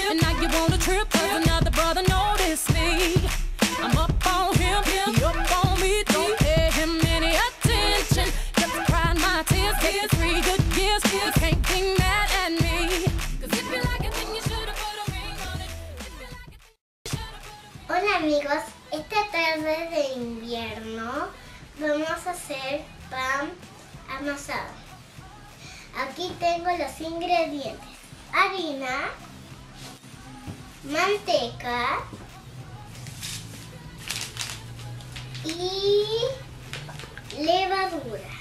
And now you want a trip, cause another brother noticed me. I'm up on him, he up on me. Don't pay him any attention. Kept crying my tears, get 3 good years. You can't be mad at me. Cause if you like it, then you should've put a ring on it. If you like it, then you should've put a ring on it. Hola amigos, esta tarde de invierno vamos a hacer pan amasado. Aquí tengo los ingredientes: harina, manteca y levadura.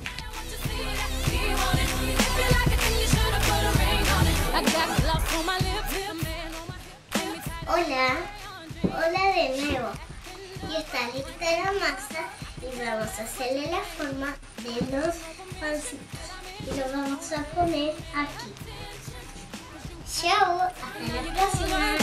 Hola, hola de nuevo. Y está lista la masa y vamos a hacerle la forma de los pancitos. Y lo vamos a poner aquí. Chao, hasta la próxima.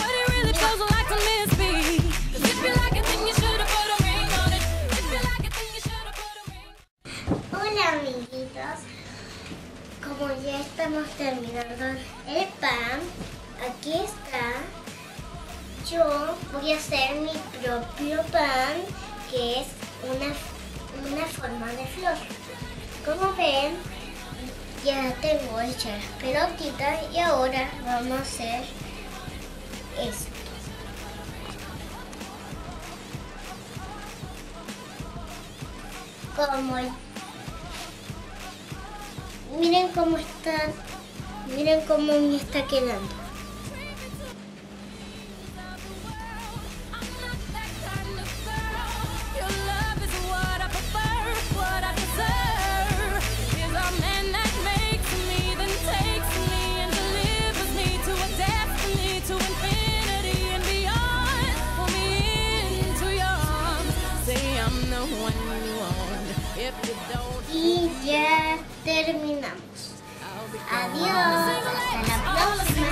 Hola amiguitos, como ya estamos terminando el pan, aquí está. Yo voy a hacer mi propio pan, que es una forma de flor. Como ven, ya tengo hechas las pelotitas y ahora vamos a hacer esto. Miren cómo está, miren cómo me está quedando. Y ya terminamos. Adiós, hasta la próxima.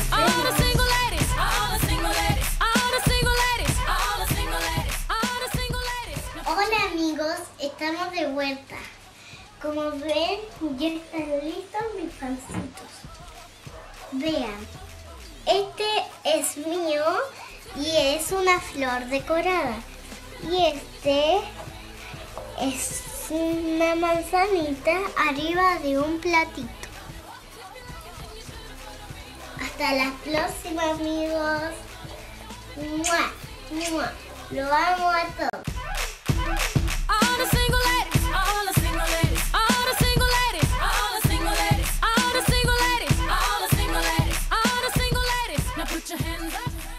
Hola amigos, estamos de vuelta. Como ven, ya están listos mis pancitos. Vean, este es mío y es una flor decorada. Y este es una manzanita arriba de un platito. Hasta la próxima amigos. ¡Mua! ¡Mua! Lo amo a todos. Put your hands up.